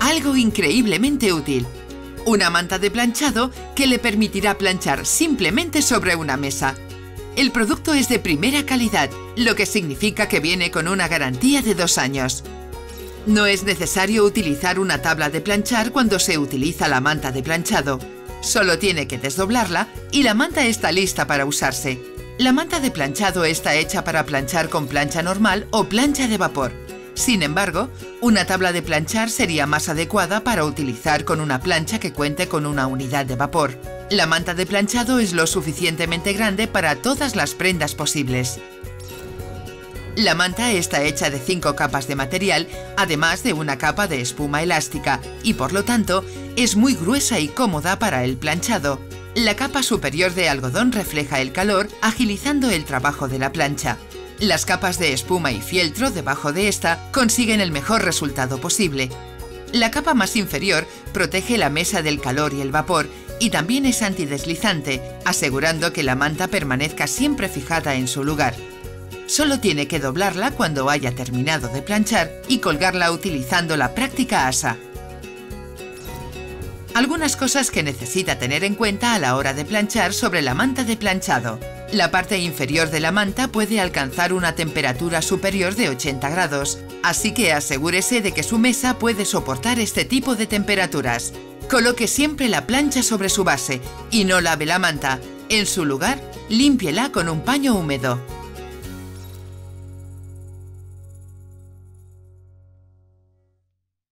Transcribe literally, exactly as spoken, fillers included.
algo increíblemente útil. Una manta de planchado que le permitirá planchar simplemente sobre una mesa. El producto es de primera calidad, lo que significa que viene con una garantía de dos años. No es necesario utilizar una tabla de planchar cuando se utiliza la manta de planchado. Solo tiene que desdoblarla y la manta está lista para usarse. La manta de planchado está hecha para planchar con plancha normal o plancha de vapor. Sin embargo, una tabla de planchar sería más adecuada para utilizar con una plancha que cuente con una unidad de vapor. La manta de planchado es lo suficientemente grande para todas las prendas posibles. La manta está hecha de cinco capas de material, además de una capa de espuma elástica, y por lo tanto, es muy gruesa y cómoda para el planchado. La capa superior de algodón refleja el calor, agilizando el trabajo de la plancha. Las capas de espuma y fieltro debajo de esta consiguen el mejor resultado posible. La capa más inferior protege la mesa del calor y el vapor y también es antideslizante, asegurando que la manta permanezca siempre fijada en su lugar. Solo tiene que doblarla cuando haya terminado de planchar y colgarla utilizando la práctica asa. Algunas cosas que necesita tener en cuenta a la hora de planchar sobre la manta de planchado. La parte inferior de la manta puede alcanzar una temperatura superior de ochenta grados, así que asegúrese de que su mesa puede soportar este tipo de temperaturas. Coloque siempre la plancha sobre su base y no lave la manta. En su lugar, límpiela con un paño húmedo.